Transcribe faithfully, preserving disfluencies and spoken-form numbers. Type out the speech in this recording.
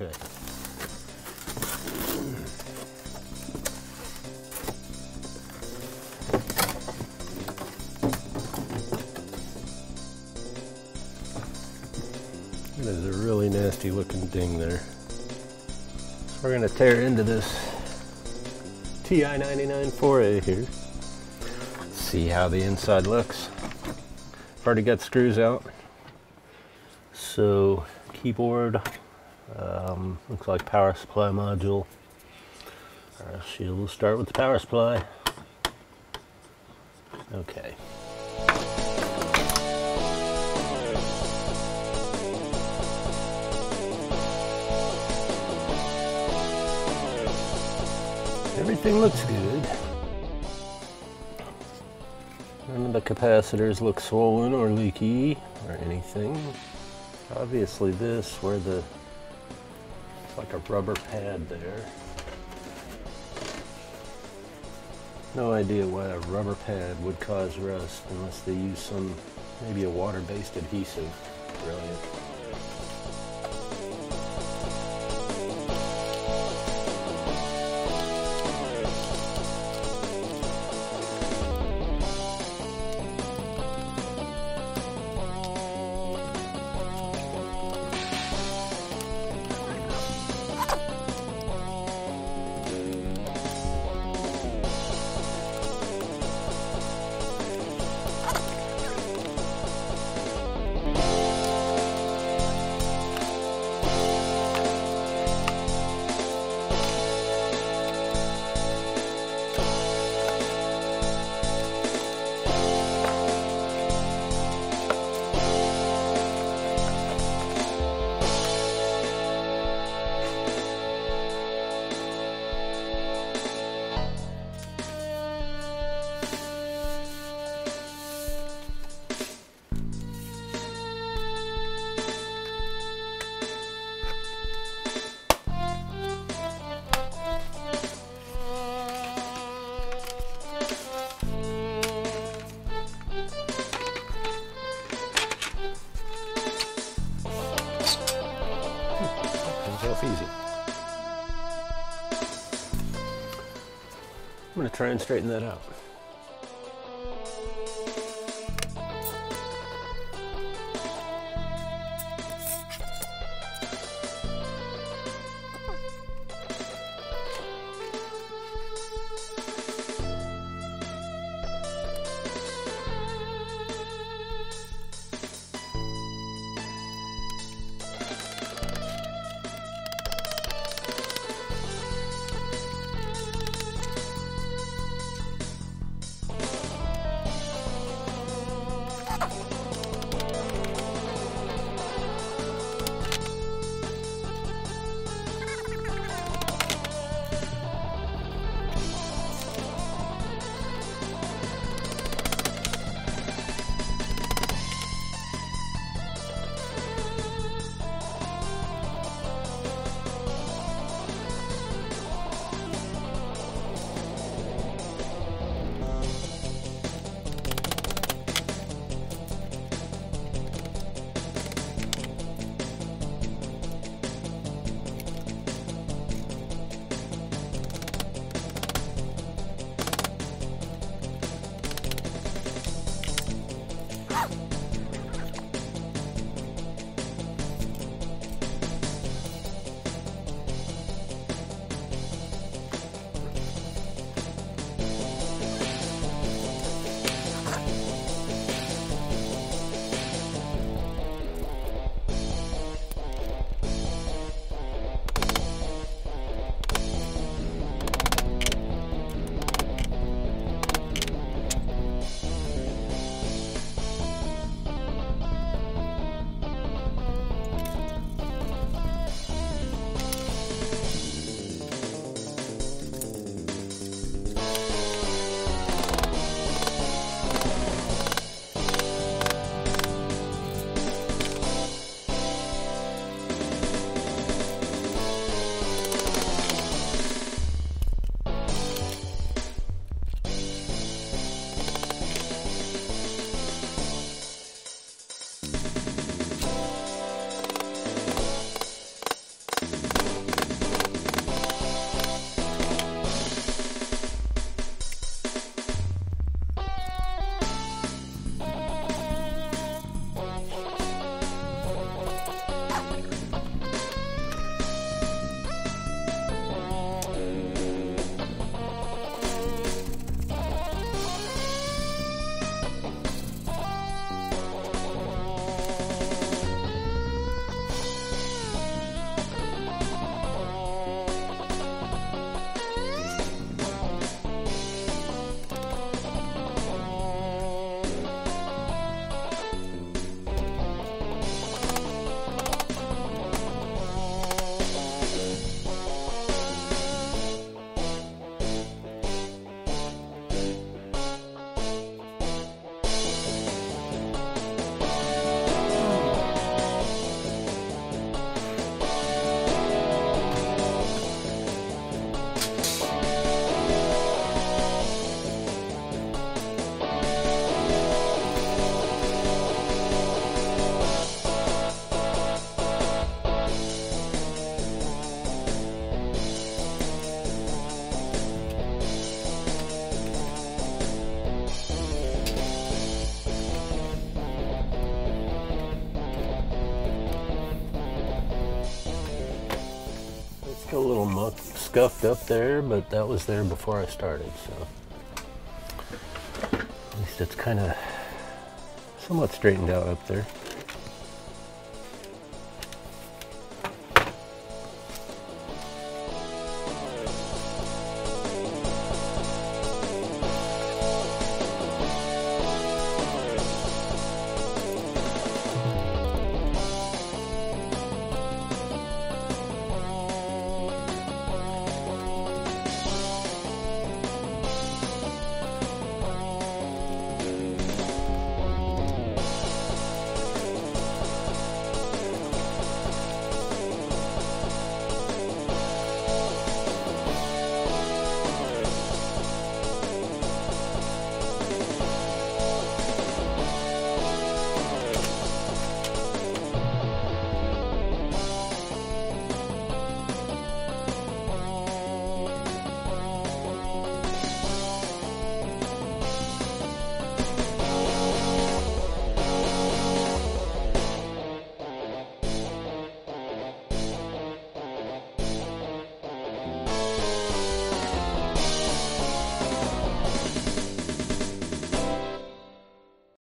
Okay. That is a really nasty looking ding there. So we're going to tear into this T I ninety-nine four A here. See how the inside looks. I've already got screws out. So keyboard, um, looks like power supply module. Alright, so we'll start with the power supply. Okay. Everything looks good. None of the capacitors look swollen or leaky or anything. Obviously this, where the, it's like a rubber pad there. No idea why a rubber pad would cause rust unless they use some, maybe a water-based adhesive. Brilliant. Easy. I'm going to try and straighten that out. Still a little muck scuffed up there, but that was there before I started, so at least it's kind of somewhat straightened out up there.